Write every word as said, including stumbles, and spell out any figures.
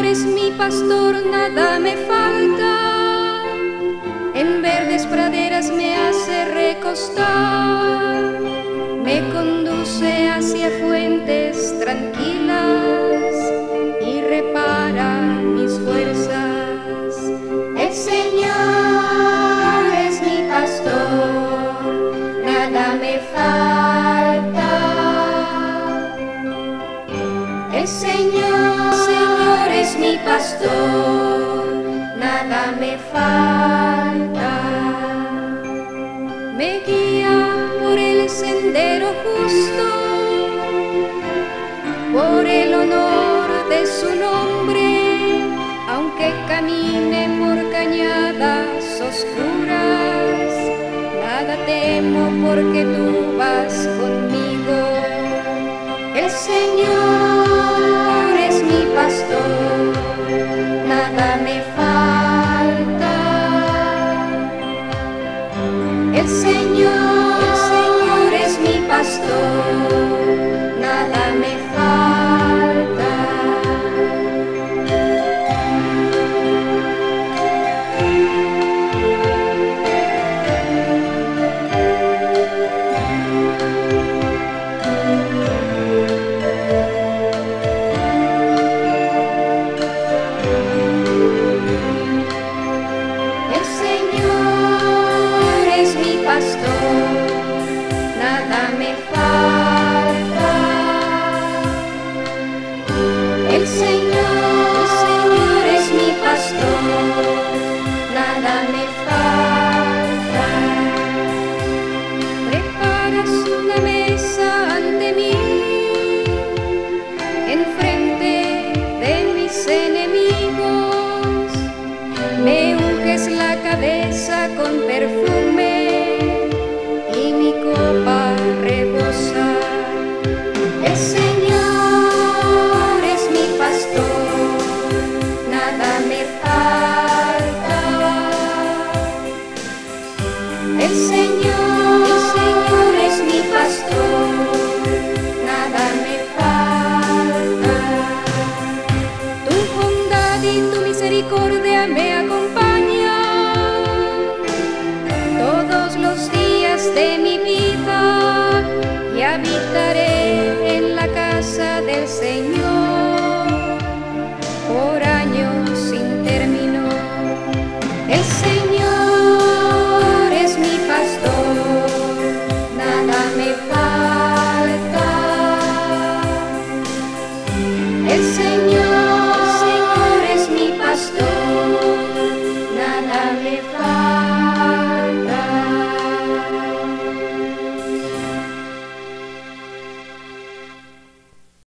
es mi pastor, nada me falta. En verdes praderas me hace recostar, me conduce hacia fuentes tranquilas y repara mis fuerzas. El Señor es mi pastor, nada me falta. El Señor, Señor es mi pastor, nada me falta. Me guía por el sendero justo, por el honor de su nombre, aunque camine por cañadas oscuras, nada temo porque tú vas conmigo. El Señor es mi pastor, nada me falta. El Señor, el Señor es mi pastor, nada me falta. El Señor es mi pastor, nada me falta. El Señor, el Señor es mi pastor, nada me falta. Preparas una mesa ante mí, enfrente de mis enemigos, me unges la cabeza con perfume y mi copa rebosa. El Señor es mi pastor, nada me falta. El Señor, el Señor es mi pastor, nada me falta. Tu bondad y tu misericordia me acompañan todos los días de mi vida.